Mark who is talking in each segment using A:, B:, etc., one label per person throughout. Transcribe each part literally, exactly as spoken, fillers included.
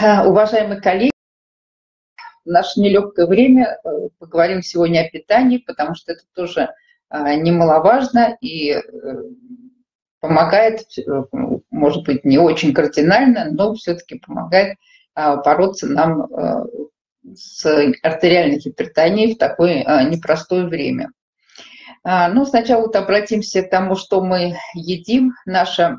A: Уважаемые коллеги, в наше нелегкое время поговорим сегодня о питании, потому что это тоже немаловажно и помогает, может быть, не очень кардинально, но все-таки помогает бороться нам с артериальной гипертонией в такое непростое время. Ну, сначала вот обратимся к тому, что мы едим, наше,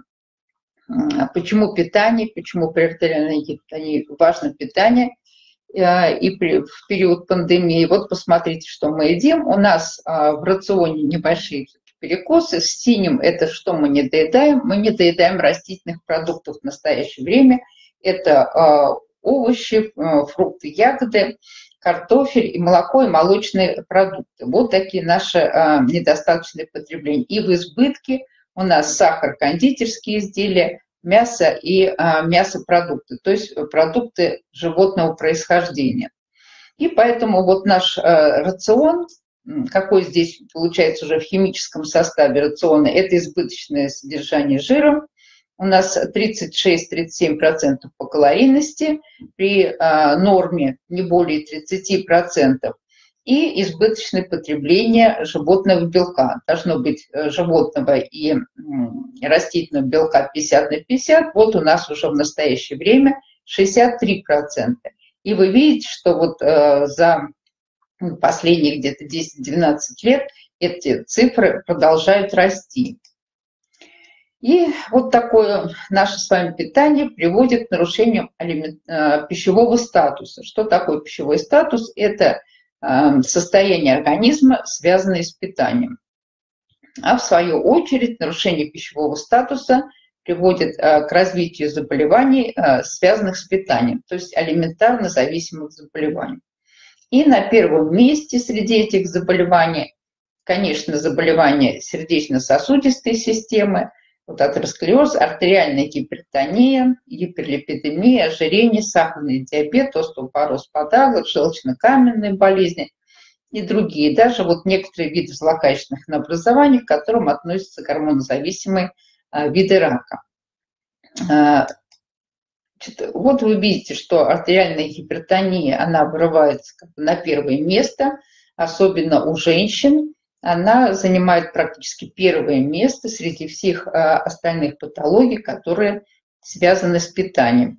A: почему питание, почему при артериальной гипертонии важно питание, и при, в период пандемии. Вот посмотрите, что мы едим. У нас в рационе небольшие перекосы. С синим это что мы не доедаем? Мы не доедаем растительных продуктов в настоящее время. Это овощи, фрукты, ягоды, картофель и молоко, и молочные продукты. Вот такие наши недостаточные потребления. И в избытке у нас сахар, кондитерские изделия, мясо и а, мясопродукты, то есть продукты животного происхождения. И поэтому вот наш а, рацион, какой здесь получается уже в химическом составе рациона, это избыточное содержание жира. У нас тридцать шесть — тридцать семь процентов по калорийности, при а, норме не более тридцати процентов. И избыточное потребление животного белка. Должно быть животного и растительного белка пятьдесят на пятьдесят. Вот у нас уже в настоящее время шестьдесят три процента. И вы видите, что вот э, за последние где-то десять-двенадцать лет эти цифры продолжают расти. И вот такое наше с вами питание приводит к нарушению алимент... пищевого статуса. Что такое пищевой статус? Это состояние организма, связанное с питанием. А в свою очередь нарушение пищевого статуса приводит к развитию заболеваний, связанных с питанием, то есть алиментарно зависимых заболеваний. И на первом месте среди этих заболеваний, конечно, заболевания сердечно-сосудистой системы, вот атеросклероз, артериальная гипертония, гиперлипидемия, ожирение, сахарный диабет, остеопороз подагра, желчно-каменные болезни и другие. Даже вот некоторые виды злокачественных образований, к которым относятся гормонозависимые виды рака. Вот вы видите, что артериальная гипертония, она вырывается как бы на первое место, особенно у женщин. Она занимает практически первое место среди всех остальных патологий, которые связаны с питанием.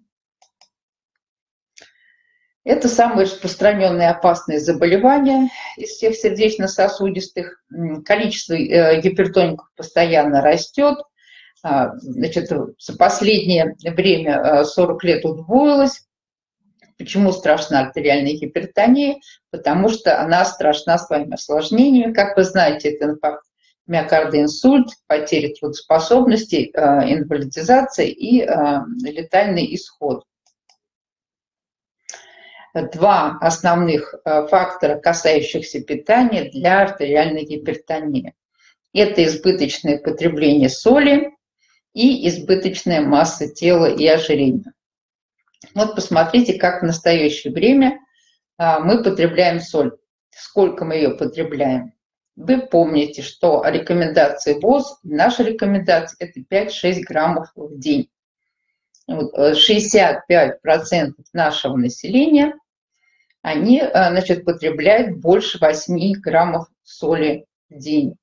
A: Это самые распространенные опасные заболевания из всех сердечно-сосудистых. Количество гипертоников постоянно растет. Значит, за последнее время сорок лет удвоилось. Почему страшна артериальная гипертония? Потому что она страшна своими осложнениями. Как вы знаете, это инфаркт миокарда, инсульт, потеря трудоспособности, инвалидизация и летальный исход. Два основных фактора, касающихся питания для артериальной гипертонии. Это избыточное потребление соли и избыточная масса тела и ожирение. Вот посмотрите, как в настоящее время мы потребляем соль. Сколько мы ее потребляем? Вы помните, что рекомендации ВОЗ, наша рекомендация – это пять-шесть граммов в день. шестьдесят пять процентов нашего населения, они, значит, потребляют больше восьми граммов соли в день.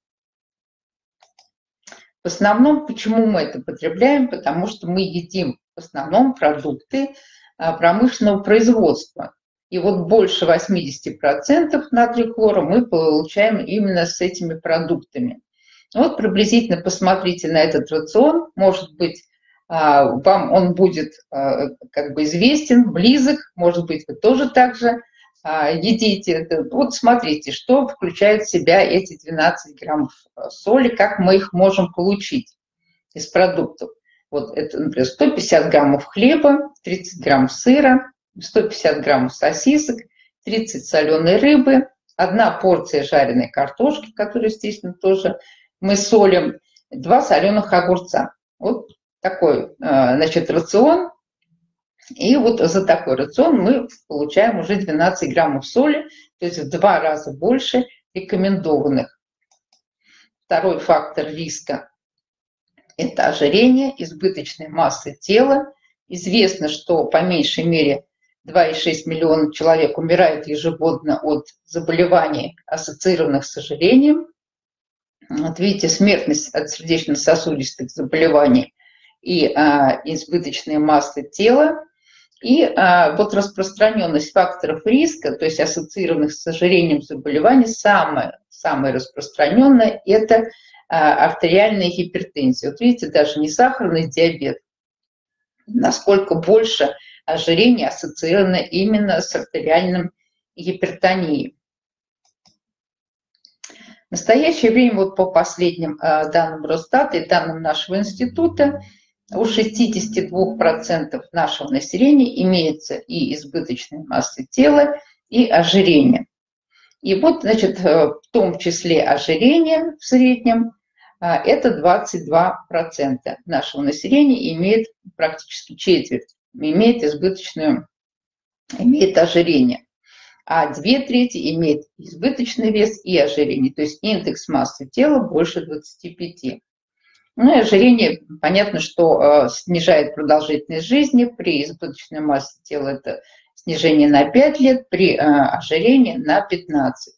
A: В основном, почему мы это потребляем? Потому что мы едим в основном продукты промышленного производства. И вот больше восьмидесяти процентов натрия хлора мы получаем именно с этими продуктами. Вот приблизительно посмотрите на этот рацион. Может быть, вам он будет как бы известен, близок. Может быть, вы тоже так же едите. Вот смотрите, что включает в себя эти двенадцать граммов соли, как мы их можем получить из продуктов. Вот это, например, сто пятьдесят граммов хлеба, тридцать граммов сыра, сто пятьдесят граммов сосисок, тридцать соленой рыбы, одна порция жареной картошки, которую, естественно, тоже мы солим, два соленых огурца. Вот такой, значит, рацион. И вот за такой рацион мы получаем уже двенадцать граммов соли, то есть в два раза больше рекомендованных. Второй фактор риска – это ожирение, избыточная масса тела Известно, что по меньшей мере два и шесть миллиона человек умирают ежегодно от заболеваний, ассоциированных с ожирением. Вот видите, смертность от сердечно-сосудистых заболеваний и а, избыточной массы тела. И а, вот распространенность факторов риска, то есть ассоциированных с ожирением заболеваний, самое, самое распространенное – это а, артериальная гипертензия. Вот видите, даже не сахарный диабет, насколько больше ожирение ассоциировано именно с артериальной гипертонией. В настоящее время, вот по последним а, данным Росстата и данным нашего института, у шестидесяти двух процентов нашего населения имеется и избыточная масса тела, и ожирение. И вот, значит, в том числе ожирение в среднем, это двадцать два процента нашего населения имеет, практически четверть, имеет избыточную, имеет ожирение. А две трети имеет избыточный вес и ожирение, то есть индекс массы тела больше двадцати пяти. Ну и ожирение, понятно, что э, снижает продолжительность жизни, при избыточной массе тела это снижение на пять лет, при э, ожирении на пятнадцать.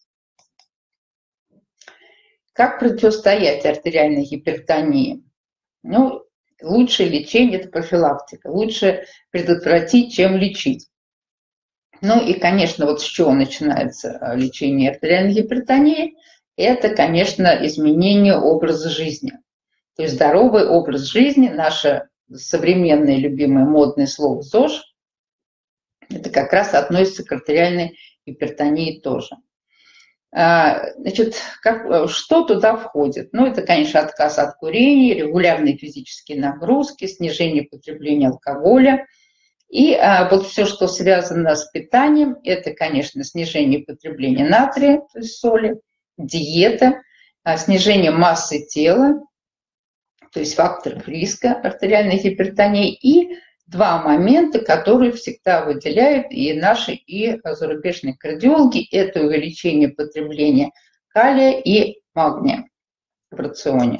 A: Как противостоять артериальной гипертонии? Ну, лучшее лечение – это профилактика. Лучше предотвратить, чем лечить. Ну и, конечно, вот с чего начинается лечение артериальной гипертонии? Это, конечно, изменение образа жизни. То есть здоровый образ жизни, наше современное любимое модное слово ЗОЖ, это как раз относится к артериальной гипертонии тоже. Значит, как, что туда входит? Ну, это, конечно, отказ от курения, регулярные физические нагрузки, снижение потребления алкоголя. И а, вот все, что связано с питанием, это, конечно, снижение потребления натрия, то есть соли, диета, а, снижение массы тела, то есть факторов риска артериальной гипертонии, и два момента, которые всегда выделяют и наши, и зарубежные кардиологи, это увеличение потребления калия и магния в рационе.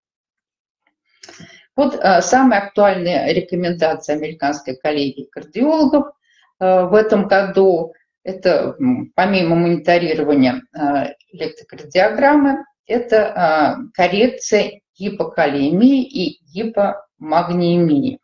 A: Вот а, самая актуальная рекомендация американской коллегии кардиологов а, в этом году, это помимо мониторирования а, электрокардиограммы, это а, коррекция гипокалиемии и гипомагниемии.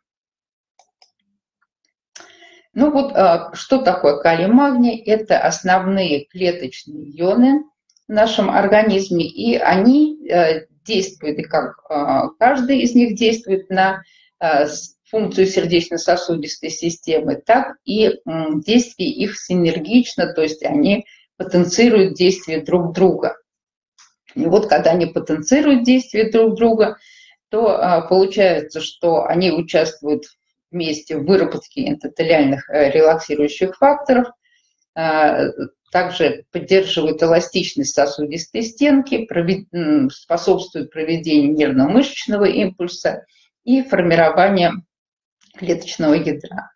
A: Ну вот, что такое калий и магний? Это основные клеточные ионы в нашем организме, и они действуют, и как каждый из них действует на функцию сердечно-сосудистой системы, так и действие их синергично, то есть они потенцируют действие друг друга. И вот когда они потенцируют действие друг друга, то получается, что они участвуют вместе в выработке эндотелиальных релаксирующих факторов, также поддерживают эластичность сосудистой стенки, способствуют проведению нервно-мышечного импульса и формированию клеточного ядра.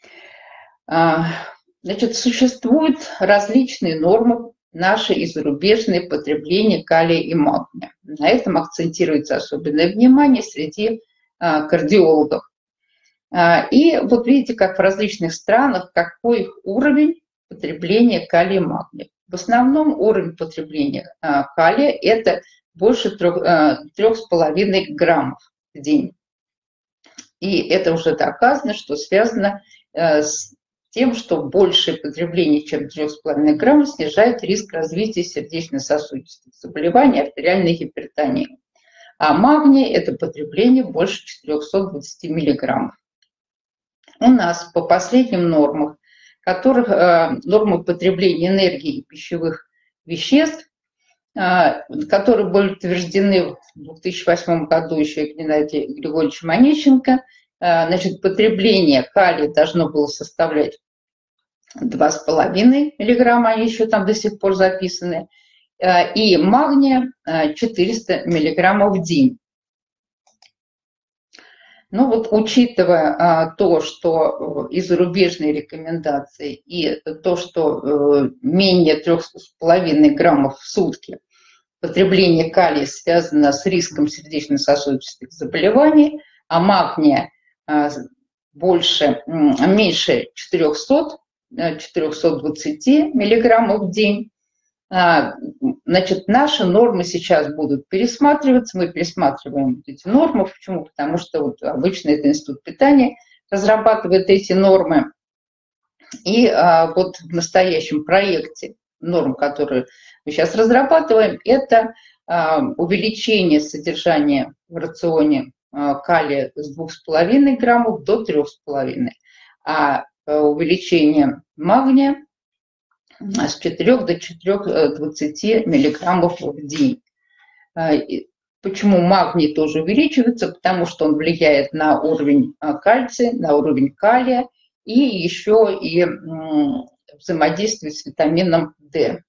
A: Значит, существуют различные нормы наши и зарубежные потребления калия и магния. На этом акцентируется особенное внимание среди кардиологов. И вот видите, как в различных странах, какой уровень потребления калия и магния. В основном уровень потребления калия – это больше трёх с половиной граммов в день. И это уже доказано, что связано с тем, что большее потребление, чем три с половиной грамма, снижает риск развития сердечно-сосудистых заболеваний, артериальной гипертонии. А магния – это потребление больше четырёхсот двадцати миллиграммов. У нас по последним нормам, которых э, нормы потребления энергии и пищевых веществ, э, которые были утверждены в две тысячи восьмом году еще Геннадием Григорьевичем Онищенко, э, значит, потребление калия должно было составлять два с половиной миллиграмма, они еще там до сих пор записаны, э, и магния э, четыреста миллиграммов в день. Ну вот, учитывая а, то, что и зарубежные рекомендации, и то, что э, менее трёх с половиной граммов в сутки потребление калия связано с риском сердечно-сосудистых заболеваний, а магния а, больше, меньше четырёхсот, четырёхсот двадцати миллиграммов в день. Значит, наши нормы сейчас будут пересматриваться. Мы пересматриваем эти нормы. Почему? Потому что вот обычно это Институт питания разрабатывает эти нормы. И а, вот в настоящем проекте норм, которые мы сейчас разрабатываем, это а, увеличение содержания в рационе а, калия с двух с половиной граммов до трёх с половиной, а увеличение магния с четырёх до четырёх двадцати миллиграммов в день. Почему магний тоже увеличивается? Потому что он влияет на уровень кальция, на уровень калия и еще и взаимодействует с витамином D.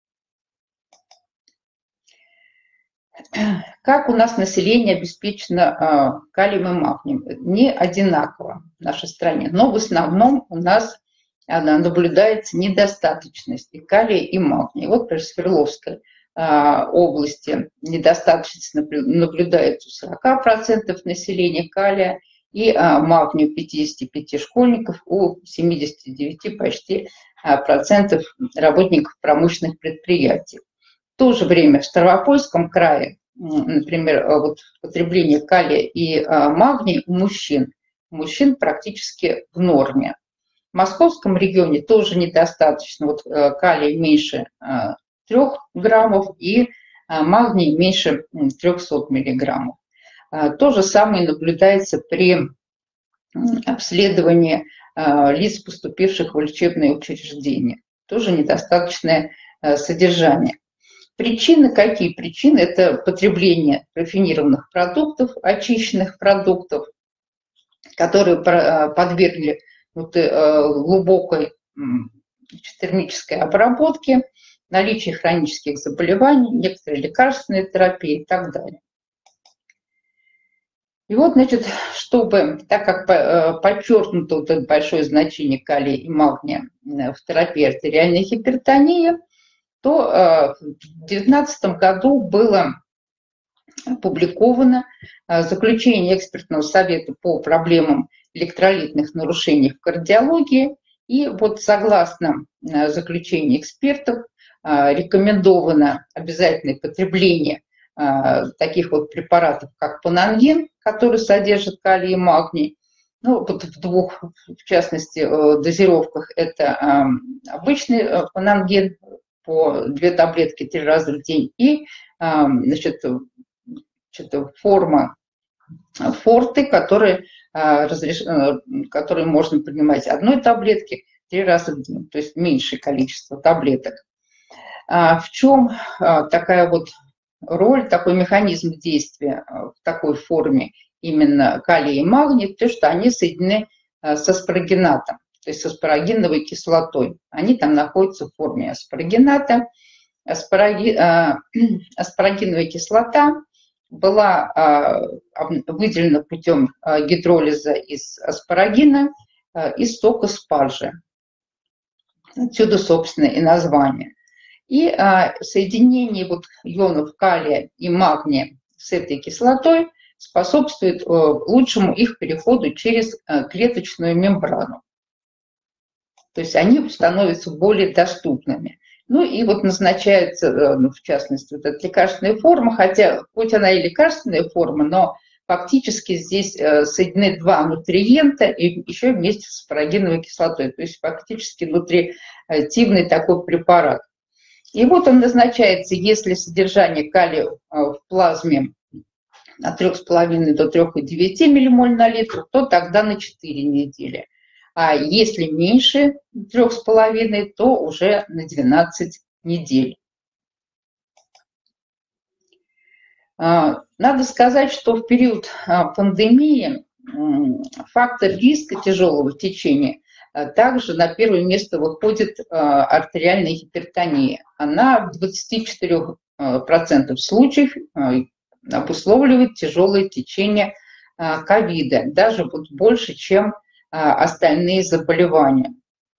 A: Как у нас население обеспечено калием и магнием? Не одинаково в нашей стране, но в основном у нас наблюдается недостаточность и калия, и магния. Вот, например, в Свердловской области недостаточность наблюдается у сорока процентов населения калия и магния у пятидесяти пяти школьников, у семидесяти девяти почти процентов работников промышленных предприятий. В то же время в Ставропольском крае, например, вот потребление калия и магния у мужчин, у мужчин практически в норме. В московском регионе тоже недостаточно. Вот калий меньше трёх граммов и магний меньше трёхсот миллиграммов. То же самое наблюдается при обследовании лиц, поступивших в лечебные учреждения. Тоже недостаточное содержание. Причины какие? Причины – это потребление рафинированных продуктов, очищенных продуктов, которые подвергли вот, глубокой термической обработке, наличие хронических заболеваний, некоторые лекарственные терапии и так далее. И вот, значит, чтобы, так как подчеркнуто вот это большое значение калия и магния в терапии артериальной гипертонии, то в две тысячи девятнадцатом году было опубликовано заключение экспертного совета по проблемам электролитных нарушений в кардиологии. И вот согласно заключению экспертов рекомендовано обязательное потребление таких вот препаратов, как панангин, который содержит калий и магний. Ну, вот в двух, в частности, дозировках это обычный панангин по две таблетки три раза в день и, значит, форма форты, которые, разреш... которые можно принимать одной таблетки три раза в день, то есть меньшее количество таблеток. В чем такая вот роль, такой механизм действия в такой форме именно калия и магний? То, что они соединены с аспарагинатом, то есть с аспарагиновой кислотой. Они там находятся в форме аспарагината. Аспараги... Аспарагиновая кислота была выделена путем гидролиза из аспарагина из сока спаржи. Отсюда, собственно, и название. И соединение вот ионов калия и магния с этой кислотой способствует лучшему их переходу через клеточную мембрану. То есть они становятся более доступными. Ну и вот назначается, ну, в частности, вот эта лекарственная форма, хотя хоть она и лекарственная форма, но фактически здесь соединены два нутриента и еще вместе с аспарагиновой кислотой. То есть фактически нутритивный такой препарат. И вот он назначается, если содержание калия в плазме от трёх с половиной до трёх и девяти миллимоль на литр, то тогда на четыре недели. А если меньше трёх с половиной, то уже на двенадцать недель. Надо сказать, что в период пандемии фактор риска тяжелого течения также на первое место выходит артериальная гипертония. Она в двадцати четырёх процентах случаев обусловливает тяжелое течение ковида, даже вот больше, чем остальные заболевания.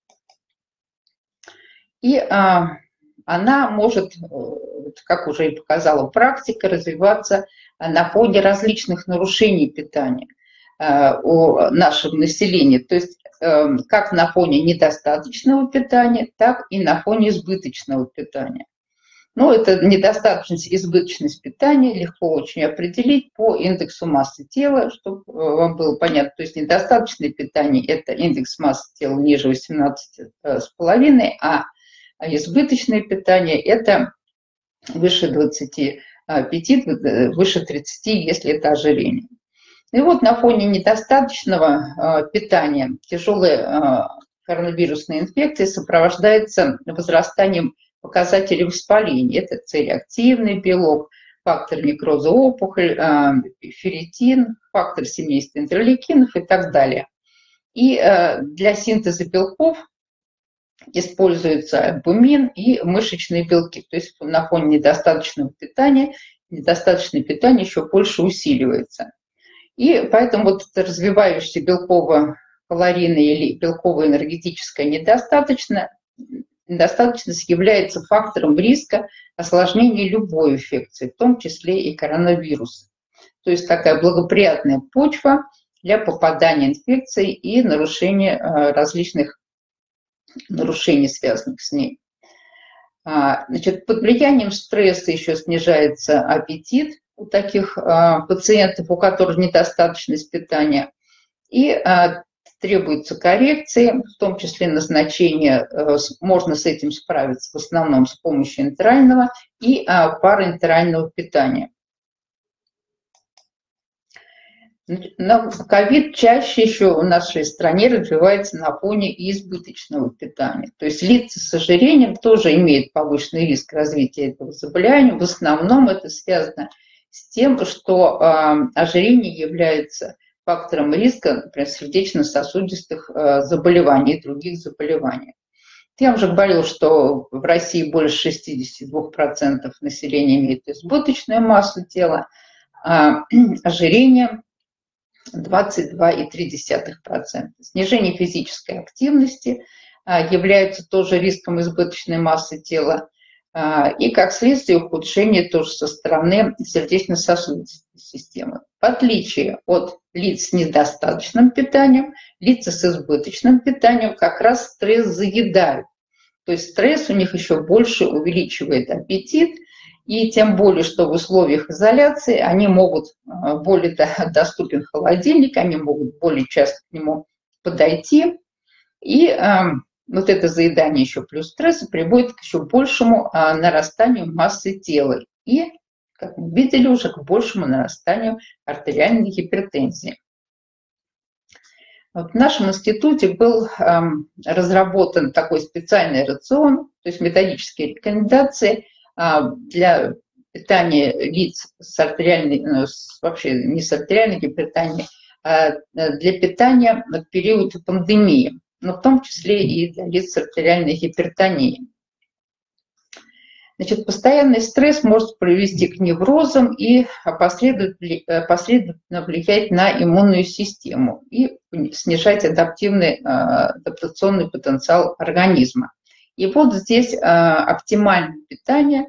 A: И а, она может, как уже и показала практика, развиваться на фоне различных нарушений питания. у нашего населения, то есть как на фоне недостаточного питания, так и на фоне избыточного питания. Ну, это недостаточность, избыточность питания легко очень определить по индексу массы тела, чтобы вам было понятно. То есть недостаточное питание – это индекс массы тела ниже восемнадцати с половиной, а избыточное питание – это выше двадцати пяти, выше тридцати, если это ожирение. И вот на фоне недостаточного питания тяжелая коронавирусная инфекция сопровождается возрастанием показатели воспаления. Это целеактивный белок, фактор некроза опухоль, ферритин, фактор семейства интерлейкинов и так далее. И для синтеза белков используются альбумин и мышечные белки. То есть на фоне недостаточного питания, недостаточное питание еще больше усиливается. И поэтому вот это развивающаяся белково-калорийная или белково-энергетическая недостаточность Недостаточность является фактором риска осложнения любой инфекции, в том числе и коронавируса. То есть такая благоприятная почва для попадания инфекции и нарушения различных нарушений, связанных с ней. Значит, под влиянием стресса еще снижается аппетит у таких пациентов, у которых недостаточность питания, и требуются коррекции, в том числе назначение, можно с этим справиться в основном с помощью энтерального и параэнтерального питания. ковид чаще еще в нашей стране развивается на фоне избыточного питания. То есть лица с ожирением тоже имеют повышенный риск развития этого заболевания. В основном это связано с тем, что ожирение является фактором риска, например, сердечно-сосудистых заболеваний и других заболеваний. Я уже говорила, что в России больше шестидесяти двух процентов населения имеет избыточную массу тела, а ожирение двадцать два и три десятых процента. Снижение физической активности является тоже риском избыточной массы тела, и, как следствие, ухудшение тоже со стороны сердечно-сосудистой системы. В отличие от лиц с недостаточным питанием, лица с избыточным питанием как раз стресс заедают. То есть стресс у них еще больше увеличивает аппетит, и тем более, что в условиях изоляции они могут, более доступен холодильник, они могут более часто к нему подойти, и вот это заедание еще плюс стресса приводит к еще большему а, нарастанию массы тела и, как мы видели уже, к большему нарастанию артериальной гипертензии. Вот в нашем институте был а, разработан такой специальный рацион, то есть методические рекомендации а, для питания лиц с артериальной, ну, с, вообще не с артериальной гипертонией, а для питания в период пандемии, но в том числе и для лиц с артериальной гипертонией. Значит, постоянный стресс может привести к неврозам и последовательно влиять на иммунную систему и снижать адаптивный, адаптационный потенциал организма. И вот здесь оптимальное питание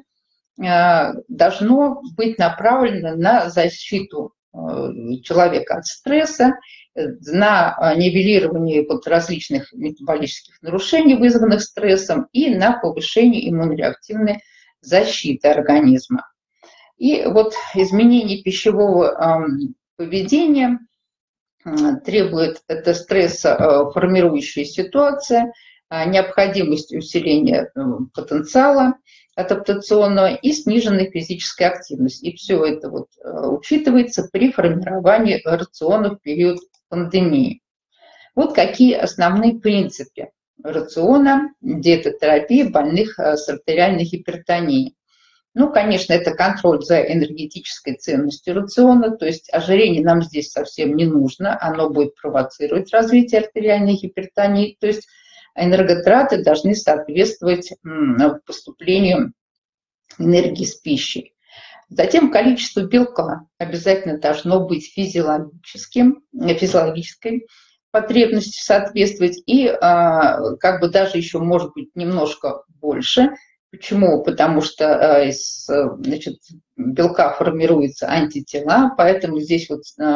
A: должно быть направлено на защиту человека от стресса, на нивелирование вот различных метаболических нарушений, вызванных стрессом, и на повышение иммунореактивной защиты организма. И вот изменение пищевого поведения требует это стрессоформирующая ситуация, необходимость усиления потенциала адаптационного и сниженной физической активности. И все это вот учитывается при формировании рациона в период пандемии. Вот какие основные принципы рациона диетотерапии больных с артериальной гипертонией. Ну, конечно, это контроль за энергетической ценностью рациона, то есть ожирение нам здесь совсем не нужно, оно будет провоцировать развитие артериальной гипертонии, то есть энерготраты должны соответствовать поступлению энергии с пищей. Затем количество белка обязательно должно быть физиологическим, физиологической потребности соответствовать, и как бы даже еще может быть немножко больше. Почему? Потому что из, значит, белка формируются антитела, поэтому здесь вот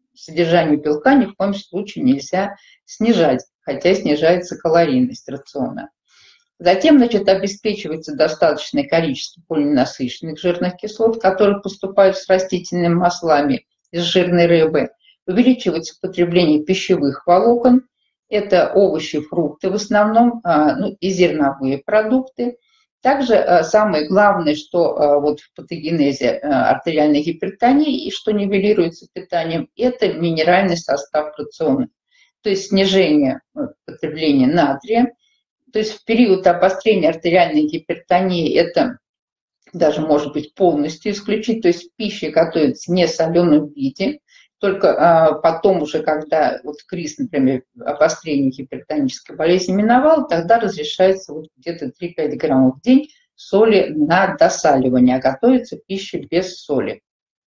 A: содержание белка ни в коем случае нельзя снижать, хотя снижается калорийность рациона. Затем, значит, обеспечивается достаточное количество полиненасыщенных жирных кислот, которые поступают с растительными маслами из жирной рыбы. Увеличивается потребление пищевых волокон. Это овощи, фрукты в основном, ну, и зерновые продукты. Также самое главное, что вот в патогенезе артериальной гипертонии и что нивелируется питанием, это минеральный состав рациона. То есть снижение потребления натрия. То есть в период обострения артериальной гипертонии это даже может быть полностью исключить. То есть пища готовится не в соленом виде, только а, потом уже, когда вот криз, например, обострение гипертонической болезни миновал, тогда разрешается вот где-то три-пять граммов в день соли на досаливание, а готовится пища без соли.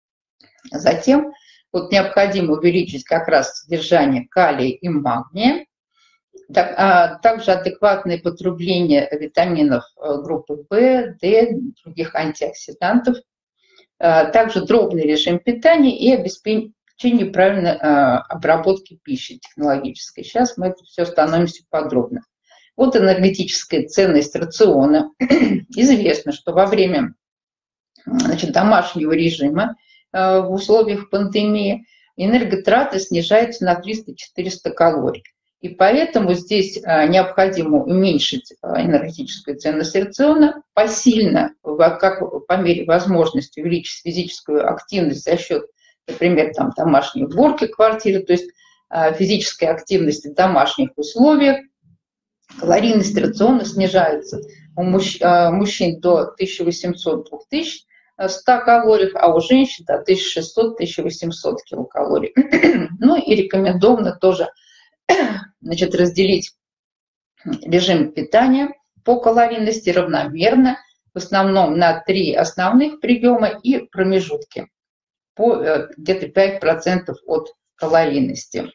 A: Затем вот необходимо увеличить как раз содержание калия и магния. Так, а также адекватное потребление витаминов группы В, Д, других антиоксидантов, а также дробный режим питания и обеспечение правильной а, обработки пищи технологической. Сейчас мы это все остановимся подробно. Вот энергетическая ценность рациона. Известно, что во время, значит, домашнего режима а, в условиях пандемии энерготраты снижаются на триста-четыреста калорий. И поэтому здесь необходимо уменьшить энергетическую ценность рациона, посильно, как по мере возможности, увеличить физическую активность за счет, например, там, домашней уборки квартиры, то есть физической активности в домашних условиях. Калорийность рациона снижается у мужчин до тысяча восемьсот — две тысячи ста калорий, а у женщин до тысяча шестьсот — тысяча восемьсот килокалорий. Ну и рекомендовано тоже, значит, разделить режим питания по калорийности равномерно, в основном на три основных приема и промежутки по где-то пять процентов от калорийности.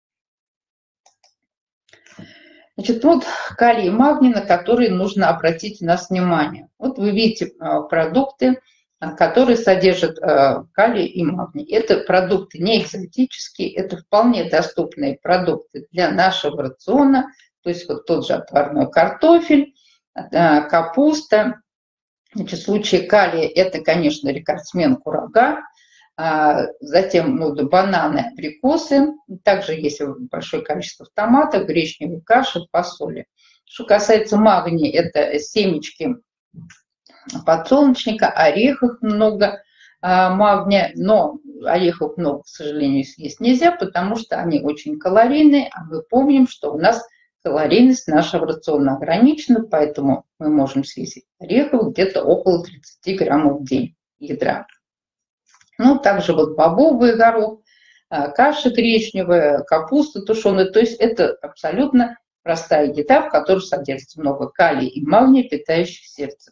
A: Значит, вот калий и магний, на которые нужно обратить у нас внимание. Вот вы видите продукты, которые содержат калий и магний. Это продукты не экзотические, это вполне доступные продукты для нашего рациона. То есть вот тот же отварной картофель, капуста. Значит, в случае калия это, конечно, рекордсмен курага. Затем ну, бананы, абрикосы. Также есть большое количество томатов, гречневой каши, фасоли. Что касается магния, это семечки подсолнечника, орехов много а, магния, но орехов много, к сожалению, съесть нельзя, потому что они очень калорийные, а мы помним, что у нас калорийность нашего рациона ограничена, поэтому мы можем съесть орехов где-то около тридцати граммов в день ядра. Ну, также вот бобовый горох, каша гречневая, капуста тушеная, то есть это абсолютно простая еда, в которой содержится много калия и магния, питающих сердце.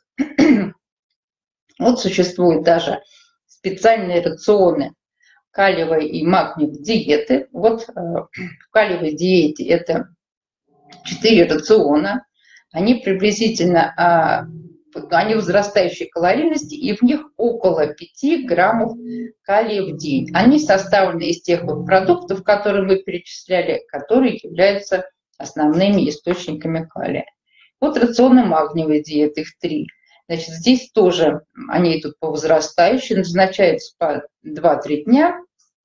A: Вот существуют даже специальные рационы калиевой и магниевой диеты. Вот в калиевой диете это четыре рациона. Они приблизительно, они возрастающей калорийности, и в них около пяти граммов калия в день. Они составлены из тех вот продуктов, которые мы перечисляли, которые являются основными источниками калия. Вот рационы магниевой диеты, их три. Значит, здесь тоже они идут по возрастающей, назначаются по два-три дня.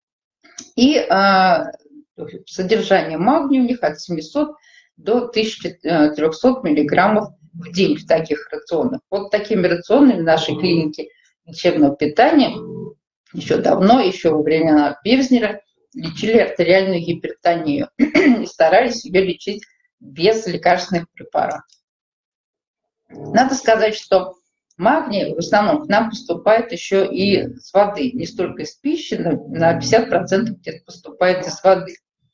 A: И а, содержание магния у них от семисот до тысячи трёхсот миллиграммов в день в таких рационах. Вот такими рационами в нашей клинике лечебного питания еще давно, еще во времена Певзнера, лечили артериальную гипертонию и старались ее лечить без лекарственных препаратов. Надо сказать, что магний в основном к нам поступает еще и с воды, не столько из пищи, но на пятьдесят процентов где-то поступает из воды.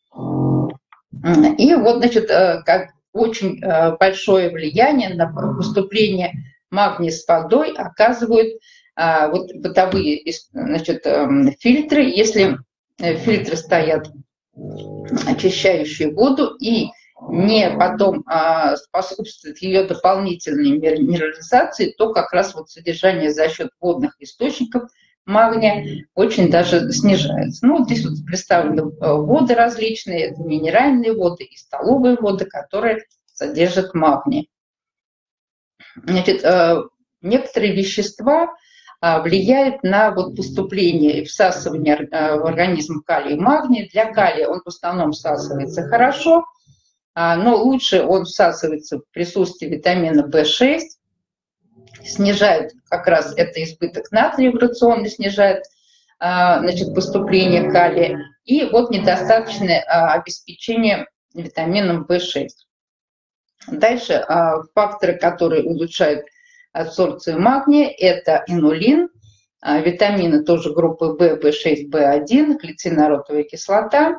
A: И вот, значит, как очень большое влияние на поступление магния с водой оказывают вот бытовые, значит, фильтры. Если фильтры стоят очищающие воду и не потом а, способствует ее дополнительной минерализации, то как раз вот содержание за счет водных источников магния очень даже снижается. Ну, вот здесь вот представлены воды различные, это минеральные воды и столовые воды, которые содержат магний. Значит, некоторые вещества влияют на вот поступление и всасывание в организм калия и магния. Для калия он в основном всасывается хорошо, но лучше он всасывается в присутствии витамина вэ шесть, снижает как раз это избыток натрия в рационе, снижает, значит, поступление калия, и вот недостаточное обеспечение витамином вэ шесть. Дальше факторы, которые улучшают абсорбцию магния, это инулин, витамины тоже группы В, вэ шесть, бэ один, глицинородовая кислота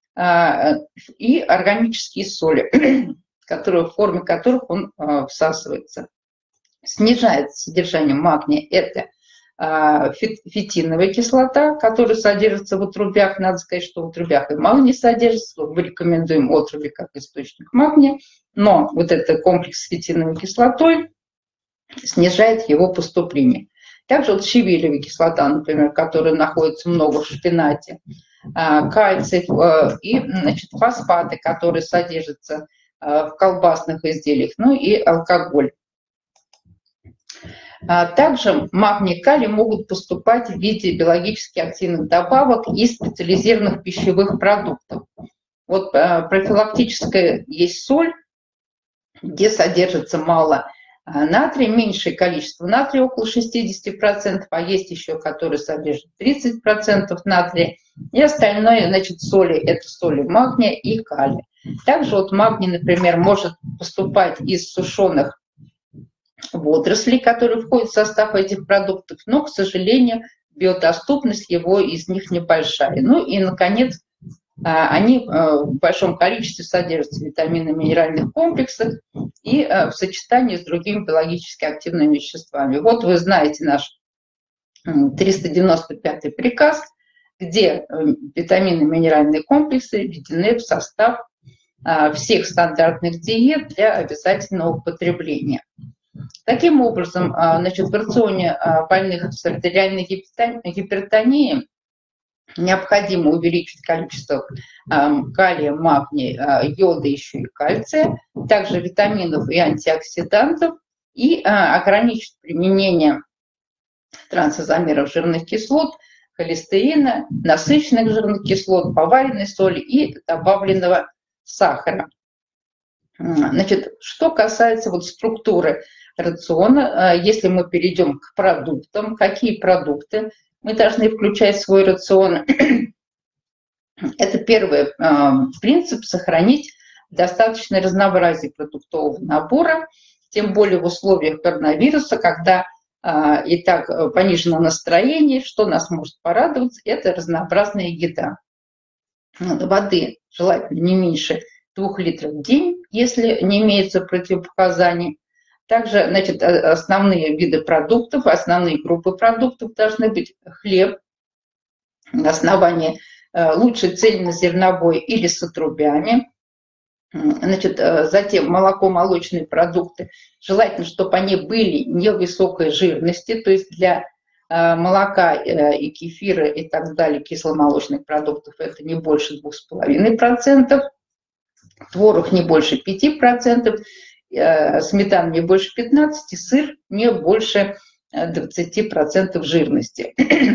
A: и органические соли, которые, в форме которых он всасывается. Снижает содержание магния это фитиновая кислота, которая содержится в отрубях. Надо сказать, что в отрубях и магний содержится. Мы рекомендуем отруби как источник магния, но вот этот комплекс с фитиновой кислотой снижает его поступление. Также вот щавелевая кислота, например, которая находится много в шпинате, кальций и, значит, фосфаты, которые содержатся в колбасных изделиях, ну и алкоголь. Также магний и калий могут поступать в виде биологически активных добавок из специализированных пищевых продуктов. Вот профилактическая есть соль, где содержится мало натрия, меньшее количество натрия, около шестидесяти процентов, а есть еще, которые содержат тридцать процентов натрия. И остальное, значит, соли, это соли магния и калия. Также вот магний, например, может поступать из сушеных водорослей, которые входят в состав этих продуктов, но, к сожалению, биодоступность его из них небольшая. Ну и, наконец, они в большом количестве содержатся в витаминно-минеральных комплексах и в сочетании с другими биологически активными веществами. Вот вы знаете наш триста девяносто пятый приказ, где витаминно-минеральные комплексы введены в состав всех стандартных диет для обязательного потребления. Таким образом, значит, в рационе больных с артериальной гипертонией необходимо увеличить количество калия, магния, йода еще и кальция, также витаминов и антиоксидантов, и ограничить применение трансизомеров жирных кислот, холестерина, насыщенных жирных кислот, поваренной соли и добавленного сахара. Значит, что касается вот структуры рациона, если мы перейдем к продуктам, какие продукты мы должны включать в свой рацион. Это первый принцип – сохранить достаточное разнообразие продуктового набора, тем более в условиях коронавируса, когда и так понижено настроение, что нас может порадовать – это разнообразная еда. Воды желательно не меньше двух литров в день, если не имеется противопоказаний. Также, значит, основные виды продуктов, основные группы продуктов должны быть хлеб, на основании лучше цельнозерновой или с отрубями. Значит, затем молоко-молочные продукты. Желательно, чтобы они были невысокой жирности, то есть для молока и кефира и так далее, кисломолочных продуктов, это не больше двух с половиной процентов, творог не больше пяти процентов, сметана не больше пятнадцати процентов, сыр не больше двадцати процентов жирности.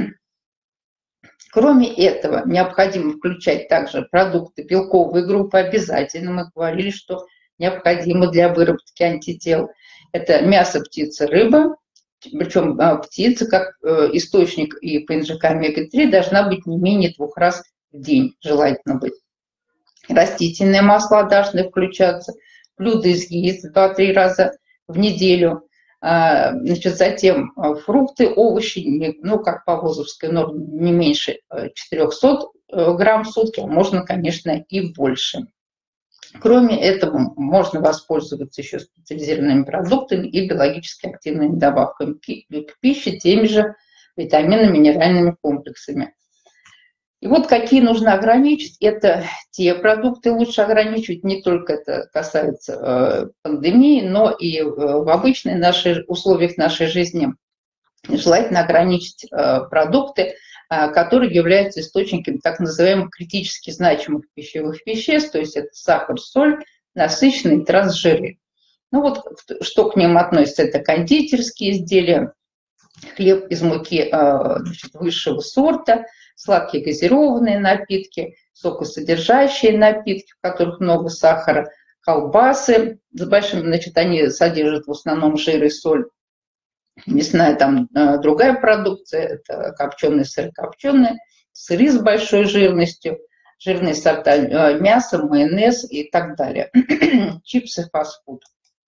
A: Кроме этого, необходимо включать также продукты белковой группы обязательно. Мы говорили, что необходимо для выработки антител. Это мясо, птица, рыба. Причем птица, как источник и по эн жэ ка омега три, должна быть не менее двух раз в день, желательно быть. Растительные масла должны включаться. Блюда из яиц два-три раза в неделю. Значит, затем фрукты, овощи, ну, как по ВОЗовской норме, не меньше четырёхсот грамм в сутки, а можно, конечно, и больше. Кроме этого, можно воспользоваться еще специализированными продуктами и биологически активными добавками к пище, теми же витаминно-минеральными комплексами. И вот какие нужно ограничить, это те продукты лучше ограничивать, не только это касается э, пандемии, но и в обычной нашей, условиях нашей жизни. желательно ограничить продукты, которые являются источниками так называемых критически значимых пищевых веществ, то есть это сахар, соль, насыщенные трансжиры. Ну вот что к ним относится, это кондитерские изделия, хлеб из муки значит, высшего сорта, сладкие газированные напитки, сокосодержащие напитки, в которых много сахара, колбасы с большим, значит, они содержат в основном жир и соль. Мясная там другая продукция, это копченые сыры, копченые, сыры с большой жирностью, жирные сорта мяса, майонез и так далее. Чипсы, фастфуд.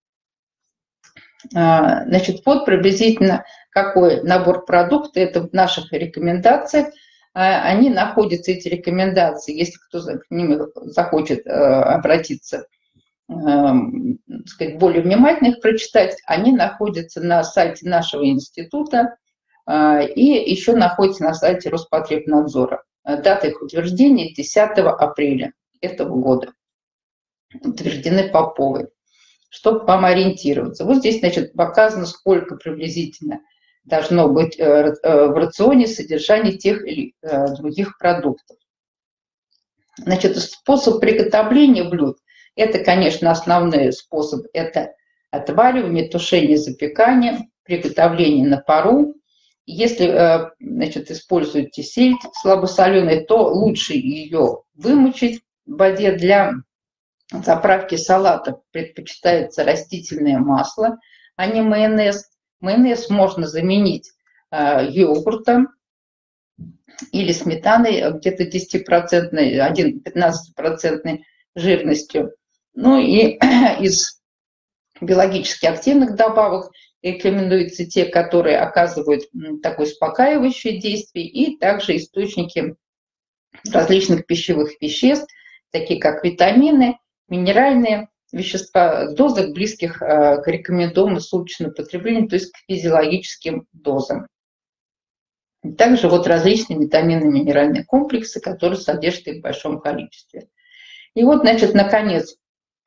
A: Значит, вот приблизительно какой набор продуктов, это в наших рекомендациях. Они находятся, эти рекомендации, если кто к ним захочет обратиться, сказать, более внимательно их прочитать, они находятся на сайте нашего института и еще находятся на сайте Роспотребнадзора. Дата их утверждения десятого апреля этого года. Утверждены Поповой, чтобы вам ориентироваться. Вот здесь, значит, показано, сколько приблизительно должно быть в рационе содержания тех или других продуктов. Значит, способ приготовления блюд, это, конечно, основной способ, это отваривание, тушение, запекание, приготовление на пару. Если, значит, используете сельдь слабосоленой, то лучше ее вымочить в воде. Для заправки салатов предпочитается растительное масло, а не майонез. Майонез можно заменить э, йогуртом или сметаной где-то десятипроцентной, одиннадцатипроцентной жирностью. Ну и из биологически активных добавок рекомендуются те, которые оказывают такое успокаивающее действие, и также источники различных пищевых веществ, такие как витамины, минеральные вещества, в дозах близких к рекомендуемому суточному потреблению, то есть к физиологическим дозам. Также вот различные витаминные минеральные комплексы, которые содержат их в большом количестве. И вот, значит, наконец,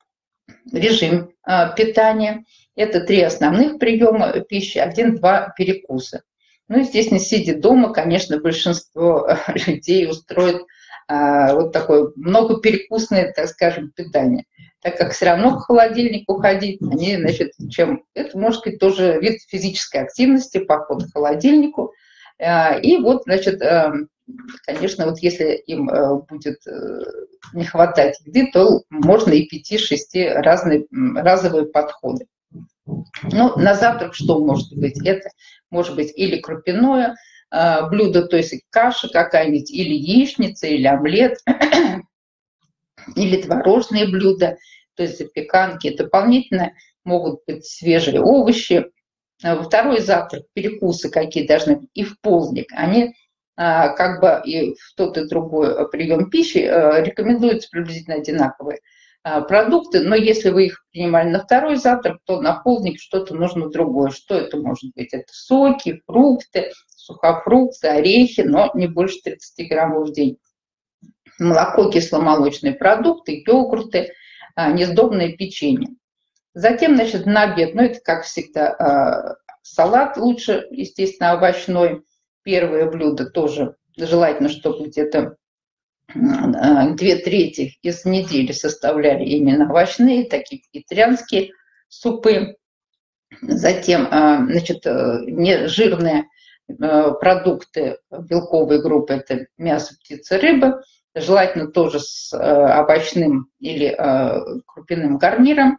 A: режим питания. Это три основных приема пищи, один-два перекуса. Ну и здесь, не сидя дома, конечно, большинство людей устроит вот такое многоперекусное, так скажем, питание. Так как все равно к холодильнику ходить, они, значит, чем это, можно сказать, тоже вид физической активности, поход к холодильнику. И вот, значит, конечно, вот если им будет не хватать еды, то можно и пяти-шести разные разовые подходы. Ну, на завтрак что может быть? Это может быть или крупяное блюдо, то есть каша какая-нибудь, или яичница, или омлет, или творожные блюда, то есть запеканки. Дополнительно могут быть свежие овощи. Во второй завтрак, перекусы какие должны быть, и в полдник, они как бы и в тот и другой прием пищи рекомендуются приблизительно одинаковые продукты, но если вы их принимали на второй завтрак, то на полдник что-то нужно другое. Что это может быть? Это соки, фрукты, сухофрукты, орехи, но не больше тридцати граммов в день. Молоко, кисломолочные продукты, йогурты, несдобное печенье. Затем, значит, на обед, ну это как всегда, салат лучше, естественно, овощной. Первое блюдо тоже желательно, чтобы где-то две трети из недели составляли именно овощные, такие вегетарианские супы. Затем, значит, нежирные продукты белковой группы – это мясо, птица, рыба. Желательно тоже с овощным или крупяным гарниром.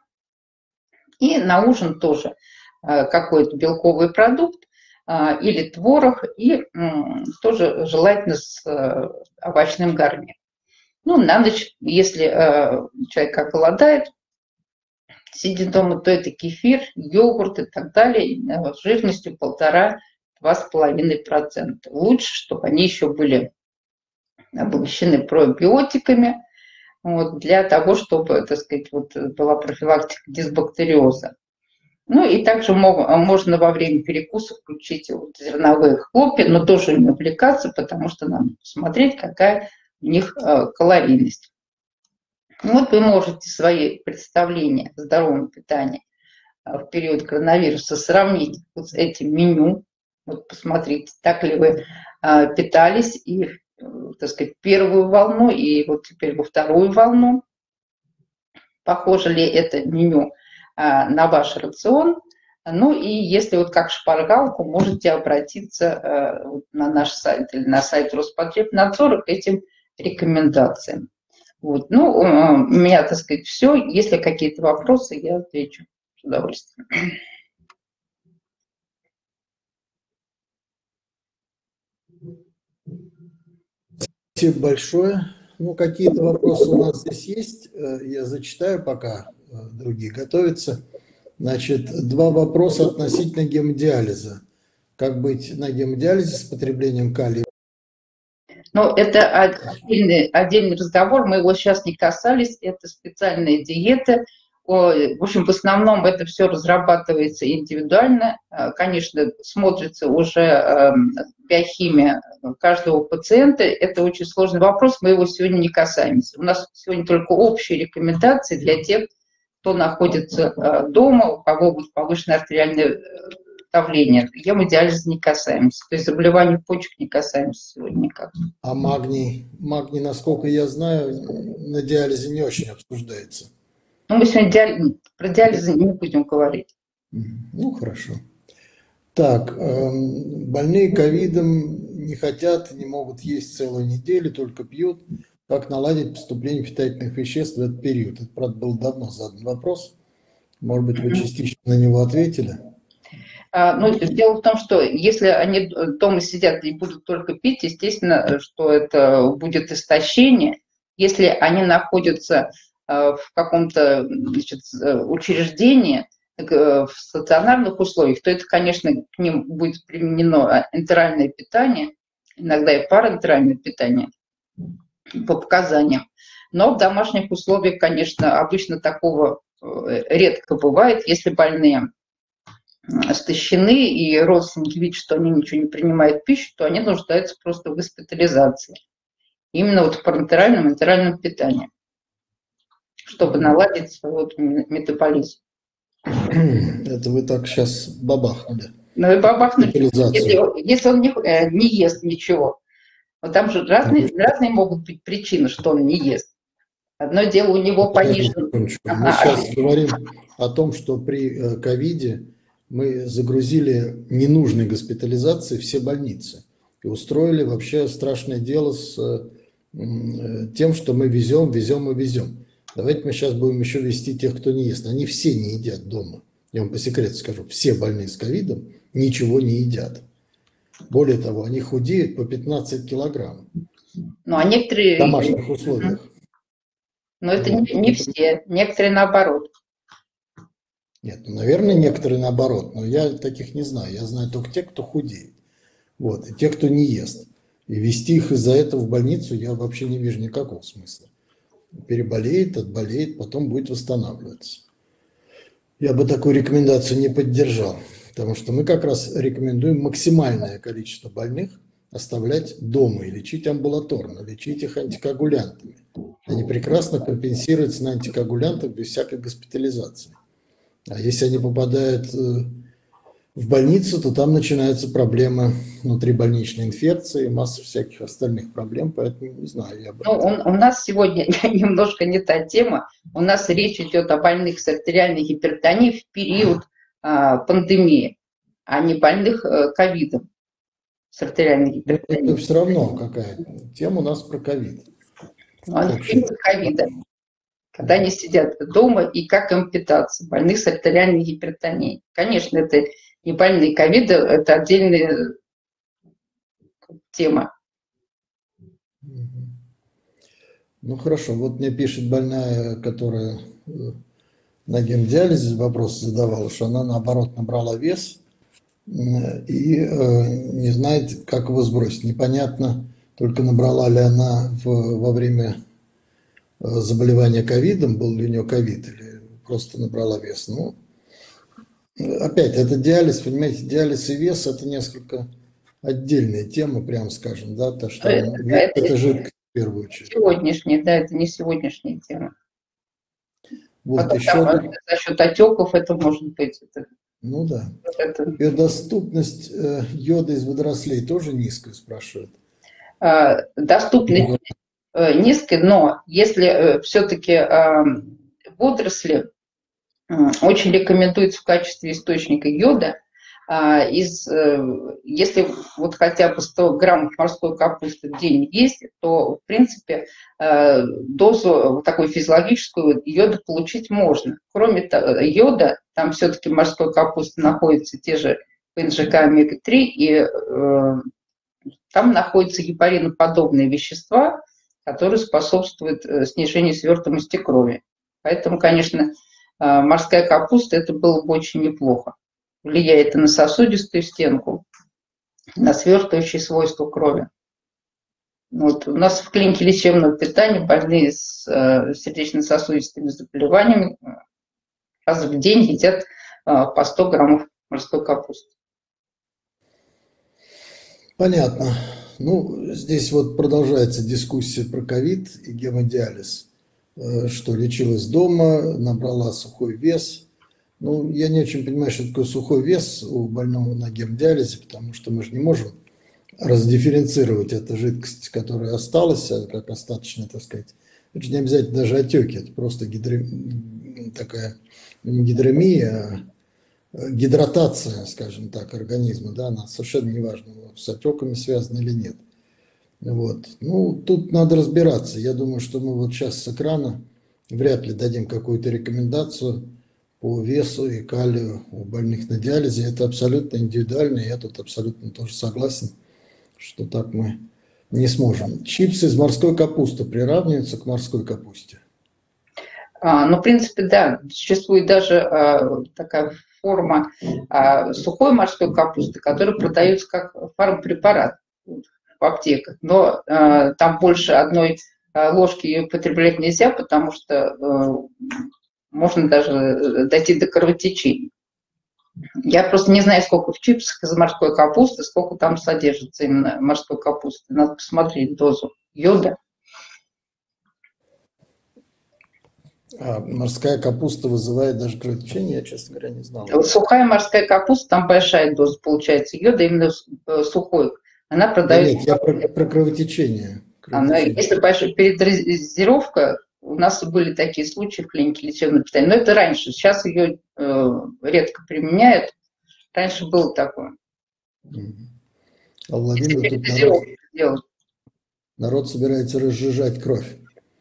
A: И на ужин тоже какой-то белковый продукт или творог, и тоже желательно с овощным гарниром. Ну, на ночь, если человек голодает, сидит дома, то это кефир, йогурт и так далее, с жирностью полтора-два с половиной процента. Лучше, чтобы они еще были обогащены пробиотиками, вот, для того, чтобы, так сказать, вот, была профилактика дисбактериоза. Ну и также можно во время перекуса включить вот зерновые хлопья, но тоже не увлекаться, потому что надо смотреть, какая у них калорийность. Вот вы можете свои представления о здоровом питании в период коронавируса сравнить вот с этим меню. Вот посмотрите, так ли вы а, питались и, так сказать, первую волну, и вот теперь во вторую волну. Похоже ли это меню а, на ваш рацион? Ну и если вот как шпаргалку, можете обратиться а, на наш сайт или на сайт Роспотребнадзора к этим рекомендациям. Вот. Ну, у меня, так сказать, все. Если какие-то вопросы, я отвечу с удовольствием.
B: Спасибо большое. Ну, какие-то вопросы у нас здесь есть. Я зачитаю, пока другие готовятся. Значит, два вопроса относительно гемодиализа. Как быть на гемодиализе с потреблением калия?
A: Ну, это отдельный, отдельный разговор, мы его сейчас не касались, это специальные диеты. В общем, в основном это все разрабатывается индивидуально. Конечно, смотрится уже биохимия каждого пациента. Это очень сложный вопрос, мы его сегодня не касаемся. У нас сегодня только общие рекомендации для тех, кто находится дома, у кого будет повышенное артериальное давление. Гемодиализа не касаемся. То есть заболеваний почек не касаемся сегодня никак.
B: А магний? Магний, насколько я знаю, на диализе не очень обсуждается.
A: Ну, мы сегодня диализ, про диализ не будем говорить.
B: Ну, хорошо. Так, больные ковидом не хотят, не могут есть целую неделю, только пьют. Как наладить поступление питательных веществ в этот период? Это, правда, был давно задан вопрос. Может быть, вы частично на него ответили?
A: Ну, дело в том, что если они дома сидят и будут только пить, естественно, что это будет истощение. Если они находятся в каком-то, значит, учреждении, в стационарных условиях, то это, конечно, к ним будет применено энтеральное питание, иногда и параэнтеральное питание по показаниям. Но в домашних условиях, конечно, обычно такого редко бывает, если больные истощены, и родственники видят, что они ничего не принимают пищу, то они нуждаются просто в госпитализации. Именно вот в парентеральном и энтеральном питании, чтобы наладить свой вот метаболизм.
B: Это вы так сейчас бабахнули.
A: Ну и бабахнули, если, если он не, не ест ничего. Вот там же разные, ну, разные могут быть причины, что он не ест. Одно дело, у него понижен...
B: Мы ага. сейчас говорим о том, что при ковиде мы загрузили ненужной госпитализации все больницы и устроили вообще страшное дело с тем, что мы везем, везем и везем. Давайте мы сейчас будем еще вести тех, кто не ест. Они все не едят дома. Я вам по секрету скажу, все больные с ковидом ничего не едят. Более того, они худеют по пятнадцать килограмм.
A: Ну, а некоторые...
B: В домашних условиях.
A: Но это не, не все, некоторые наоборот.
B: Нет, ну, наверное, некоторые наоборот, но я таких не знаю. Я знаю только те, кто худеет. Вот, и те, кто не ест. И вести их из-за этого в больницу я вообще не вижу никакого смысла. Переболеет, отболеет, потом будет восстанавливаться. Я бы такую рекомендацию не поддержал, потому что мы как раз рекомендуем максимальное количество больных оставлять дома и лечить амбулаторно, лечить их антикоагулянтами. Они прекрасно компенсируются на антикоагулянтах без всякой госпитализации. А если они попадают в больницу, то там начинаются проблемы внутрибольничной инфекции, масса всяких остальных проблем, поэтому не знаю. Я бы...
A: ну, он, у нас сегодня немножко не та тема. У нас речь идет о больных с артериальной гипертонией в период а, пандемии, а не больных а, ковидом с артериальной гипертонией.
B: Это все равно какая тема у нас про ковид.
A: Он в период ковида, когда они сидят дома, и как им питаться, больных с артериальной гипертонией. Конечно, это не больные ковида, это отдельная тема.
B: Ну хорошо, вот мне пишет больная, которая на гемодиализе вопрос задавала, что она наоборот набрала вес и не знает, как его сбросить. Непонятно, только набрала ли она в, во время заболевания ковидом, был ли у нее ковид, или просто набрала вес. Ну, опять, это диализ, понимаете, диализ и вес – это несколько отдельная тема, прям скажем, да, то, что это, вес – это, это жидкость в первую очередь.
A: Сегодняшняя, да, это не сегодняшняя тема.
B: Вот
A: Потом,
B: еще...
A: там, за счет отеков это может быть. Это...
B: Ну да.
A: Вот это.
B: Биодоступность э, йода из водорослей тоже низкая, спрашивают.
A: Э, доступность э, низкая, но если э, все-таки э, водоросли э, очень рекомендуется в качестве источника йода, э, из, э, если вот хотя бы сто граммов морской капусты в день есть, то, в принципе, э, дозу вот такую физиологическую йода получить можно. Кроме того, йода, там все-таки в морской капусте находятся те же пэ эн жэ ка омега три, и э, там находятся гепариноподобные вещества, которые способствуют э, снижению свертываемости крови. Поэтому, конечно, э, морская капуста это было бы очень неплохо. Влияет и на сосудистую стенку, на свертывающие свойства крови. Вот. У нас в клинике лечебного питания больные с э, сердечно-сосудистыми заболеваниями раз в день едят э, по сто граммов морской капусты.
B: Понятно. Ну, здесь вот продолжается дискуссия про ковид и гемодиализ, что лечилась дома, набрала сухой вес. Ну, я не очень понимаю, что такое сухой вес у больного на гемодиализе, потому что мы же не можем раздифференцировать эту жидкость, которая осталась, как остаточная, так сказать. Это же не обязательно даже отеки, это просто гидро... такая не гидромия, а гидратация, скажем так, организма, да, она совершенно неважно, с отеками связана или нет. Вот. Ну, тут надо разбираться. Я думаю, что мы вот сейчас с экрана вряд ли дадим какую-то рекомендацию по весу и калию у больных на диализе. Это абсолютно индивидуально, и я тут абсолютно тоже согласен, что так мы не сможем. Чипсы из морской капусты приравниваются к морской капусте?
A: А, ну, в принципе, да, существует даже а, такая форма а, сухой морской капусты, которая продается как фармпрепарат в аптеках. Но а, там больше одной а, ложки ее употреблять нельзя, потому что а, можно даже дойти до кровотечения. Я просто не знаю, сколько в чипсах из морской капусты, сколько там содержится именно морской капусты. Надо посмотреть дозу йода.
B: А морская капуста вызывает даже кровотечение, я, честно говоря, не знал.
A: Сухая морская капуста, там большая доза получается йода, именно сухой. Она продается...
B: Нет, я про, про кровотечение.
A: Она,
B: кровотечение.
A: если большая передозировка, у нас были такие случаи в клинике лечебного питания, но это раньше, сейчас ее э, редко применяют, раньше было такое.
B: А Владимир, тут народ, народ собирается разжижать кровь.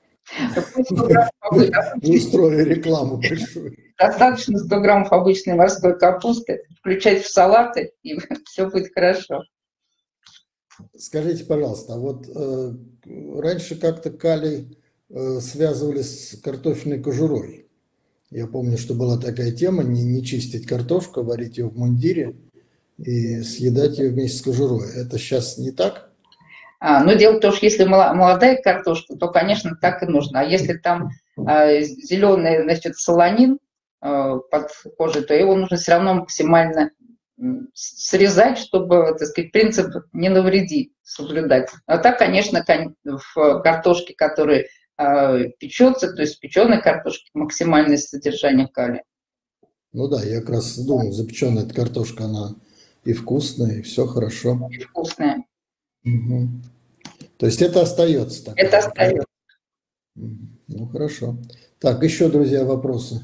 B: Вы устроили рекламу большую.
A: Достаточно сто граммов обычной морской капусты, включать в салаты, и все будет хорошо.
B: Скажите, пожалуйста, а вот э, раньше как-то калий э, связывали с картофельной кожурой. Я помню, что была такая тема, не, не чистить картошку, варить ее в мундире и съедать ее вместе с кожурой. Это сейчас не так?
A: А, но дело в том, что если молодая картошка, то, конечно, так и нужно. А если там а, зеленый, значит, солонин а, под кожей, то его нужно все равно максимально срезать, чтобы, так сказать, принцип «не навреди» соблюдать. А так, конечно, в картошке, которая а, печется, то есть печеной картошке, максимальное содержание калия.
B: Ну да, я как раз думал, запеченная эта картошка, она и вкусная, и все хорошо.
A: И вкусная.
B: Угу. То есть это остается? Такая,
A: это остается.
B: Ну хорошо. Так, еще, друзья, вопросы?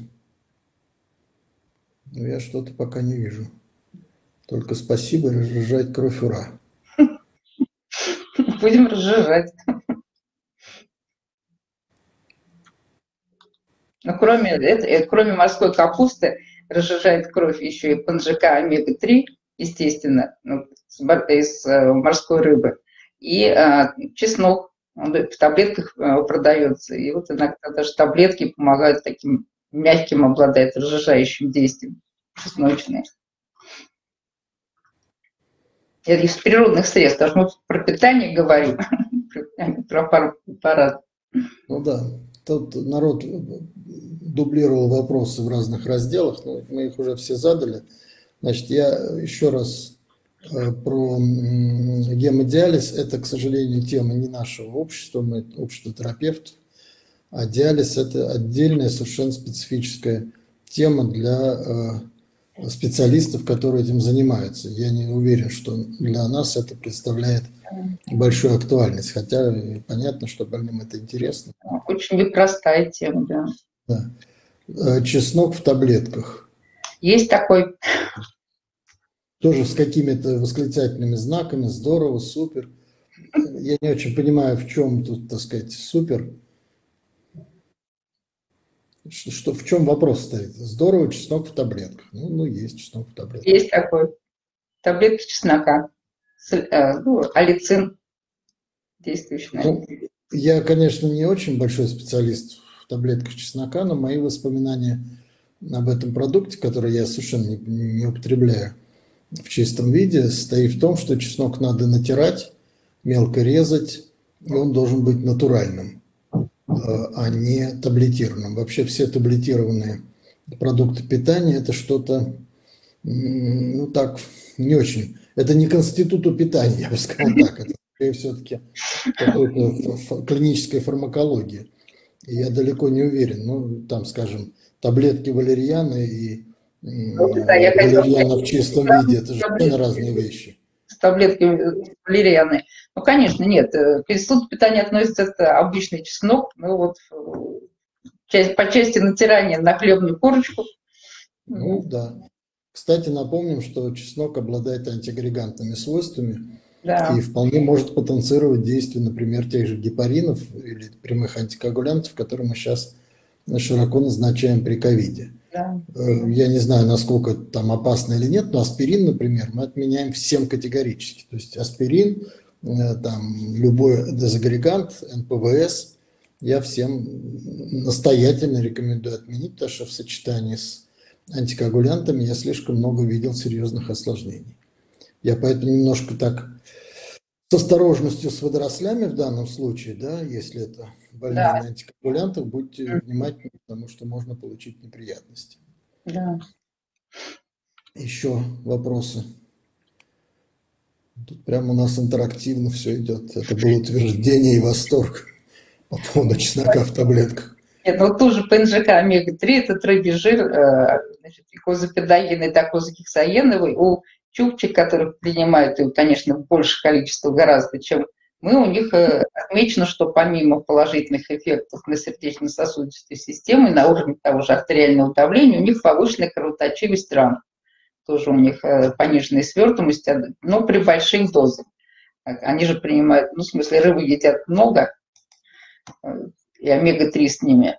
B: Ну, я что-то пока не вижу. Только спасибо, разжижать кровь, ура.
A: Будем разжижать. Но кроме, это, кроме морской капусты, разжижает кровь еще и пэ эн жэ ка омега три, естественно, ну, из морской рыбы. И а, чеснок, он в таблетках а, продается. И вот иногда даже таблетки помогают таким мягким, обладает разжижающим действием, чесночные. Я из природных средств, даже мы про питание говорим, про фармпрепарат.
B: Ну да, тут народ дублировал вопросы в разных разделах, но мы их уже все задали. Значит, я еще раз про гемодиализ. Это, к сожалению, тема не нашего общества, мы общество терапевтов, а диализ – это отдельная, совершенно специфическая тема для специалистов, которые этим занимаются. Я не уверен, что для нас это представляет большую актуальность, хотя понятно, что больным это интересно.
A: Очень непростая тема, да.
B: Да. Чеснок в таблетках.
A: Есть такой.
B: Тоже с какими-то восклицательными знаками. Здорово, супер. Я не очень понимаю, в чем тут, так сказать, супер. Что, что, в чем вопрос стоит? Здорово, чеснок в таблетках. Ну, ну есть чеснок в таблетках.
A: Есть такой. Таблетки чеснока. Ну, алицин действующий.
B: Ну, я, конечно, не очень большой специалист в таблетках чеснока, но мои воспоминания об этом продукте, который я совершенно не, не употребляю в чистом виде, состоит в том, что чеснок надо натирать, мелко резать, и он должен быть натуральным, а не таблетированным. Вообще все таблетированные продукты питания – это что-то, ну так, не очень. Это не к институту питания, я бы сказал так. Это скорее все-таки какой-то клинической фармакологии. И я далеко не уверен. Ну, там, скажем, таблетки валерьяны и
A: ну, да,
B: валерьяна в чистом виде – это же совершенно разные вещи.
A: С таблетками валерьяны. Ну, конечно, нет. К институту питания относится это обычный чеснок. Ну, вот по части натирания на хлебную корочку.
B: Ну, да. Кстати, напомним, что чеснок обладает антиагрегантными свойствами, да, и вполне может потенцировать действие, например, тех же гепаринов или прямых антикоагулянтов, которые мы сейчас широко назначаем при ковиде. Да. Я не знаю, насколько там опасно или нет, но аспирин, например, мы отменяем всем категорически. То есть аспирин, там, любой дезагрегант, эн пэ вэ эс, я всем настоятельно рекомендую отменить, потому что в сочетании с антикоагулянтами я слишком много видел серьезных осложнений. Я поэтому немножко так с осторожностью с водорослями в данном случае, да, если это больные да. на антикоагулянтах, будьте внимательны, потому что можно получить неприятности.
A: Да.
B: Еще вопросы? Тут прямо у нас интерактивно все идет. Это было утверждение и восторг по поводу чеснока в таблетках.
A: Нет, ну тоже пэ эн жэ ка омега три, это рыбий жир, значит, козапедогенный, докозагексаеновый. У чукчи, которых принимают, и, конечно, больше количество гораздо, чем мы, у них отмечено, что помимо положительных эффектов на сердечно-сосудистую систему и на уровне того же артериального давления, у них повышенная кровоточивость ран. Тоже у них пониженная свертываемость, но при больших дозах. Они же принимают, ну, в смысле, рыбы едят много, и омега три с ними.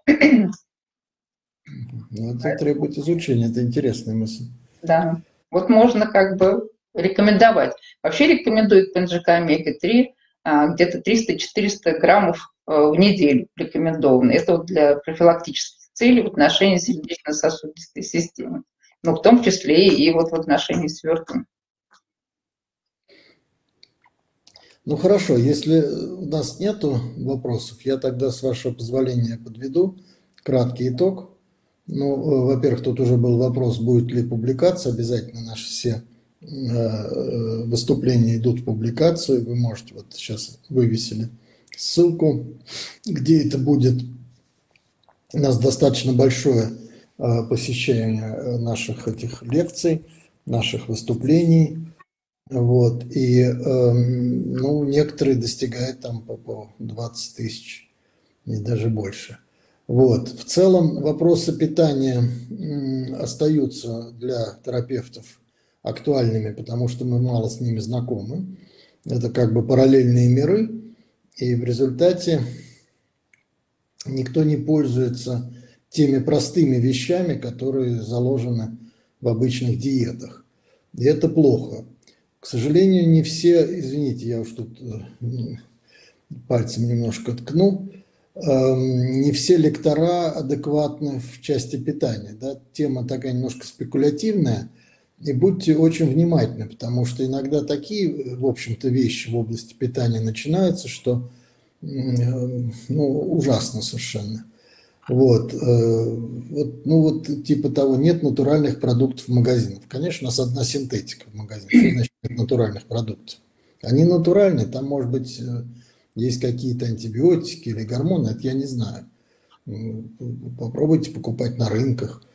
B: Ну, это требует изучения, это интересная мысль.
A: Да, вот можно как бы рекомендовать. Вообще рекомендует пэ эн жэ ка омега три где-то триста-четыреста граммов в неделю рекомендовано. Это вот для профилактических целей в отношении сердечно-сосудистой системы. Но в том числе и вот в отношении свертывания.
B: Ну хорошо, если у нас нету вопросов, я тогда, с вашего позволения, подведу краткий итог. Ну, во-первых, тут уже был вопрос, будет ли публикация. Обязательно наши все выступления идут в публикацию. Вы можете, вот сейчас вывесили ссылку, где это будет. У нас достаточно большое посещение наших этих лекций, наших выступлений. Вот, и, э, ну, некоторые достигают там по двадцать тысяч и даже больше. Вот, в целом вопросы питания остаются для терапевтов актуальными, потому что мы мало с ними знакомы. Это как бы параллельные миры, и в результате никто не пользуется теми простыми вещами, которые заложены в обычных диетах. И это плохо. К сожалению, не все, извините, я уж тут пальцем немножко ткну, не все лектора адекватны в части питания. Да? Тема такая немножко спекулятивная, и будьте очень внимательны, потому что иногда такие, в общем-то, вещи в области питания начинаются, что ну, ужасно совершенно. Вот, вот, ну вот типа того, нет натуральных продуктов в магазинах. Конечно, у нас одна синтетика в магазине. Что значит нет натуральных продуктов? Они натуральные, там, может быть, есть какие-то антибиотики или гормоны, это я не знаю. Попробуйте покупать на рынках.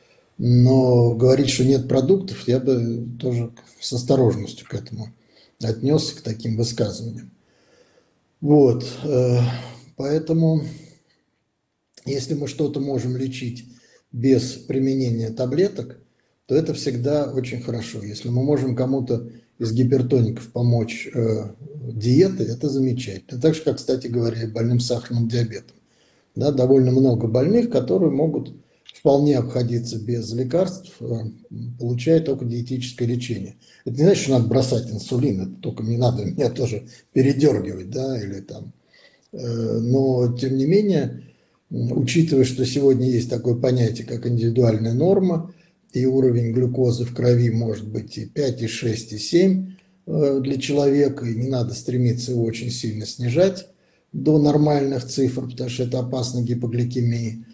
B: Но говорить, что нет продуктов, я бы тоже с осторожностью к этому отнесся, к таким высказываниям. Вот, поэтому, если мы что-то можем лечить без применения таблеток, то это всегда очень хорошо. Если мы можем кому-то из гипертоников помочь э, диетой, это замечательно. Так же, как, кстати говоря, и больным сахарным диабетом. Да, довольно много больных, которые могут вполне обходиться без лекарств, э, получая только диетическое лечение. Это не значит, что надо бросать инсулин, это только не надо меня тоже передергивать, да, или там. Э, но, тем не менее, учитывая, что сегодня есть такое понятие, как индивидуальная норма, и уровень глюкозы в крови может быть и пять, и шесть, и семь для человека, и не надо стремиться его очень сильно снижать до нормальных цифр, потому что это опасно гипогликемии.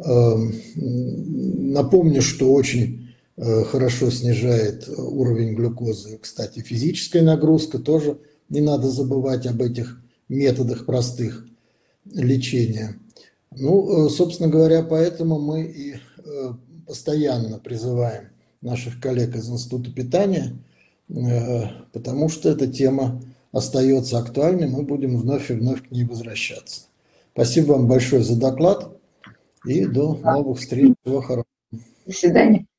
B: Напомню, что очень хорошо снижает уровень глюкозы, кстати, физическая нагрузка, тоже не надо забывать об этих методах простых лечения. Ну, собственно говоря, поэтому мы и постоянно призываем наших коллег из Института питания, потому что эта тема остается актуальной, мы будем вновь и вновь к ней возвращаться. Спасибо вам большое за доклад и до новых встреч. Всего хорошего.
A: До свидания.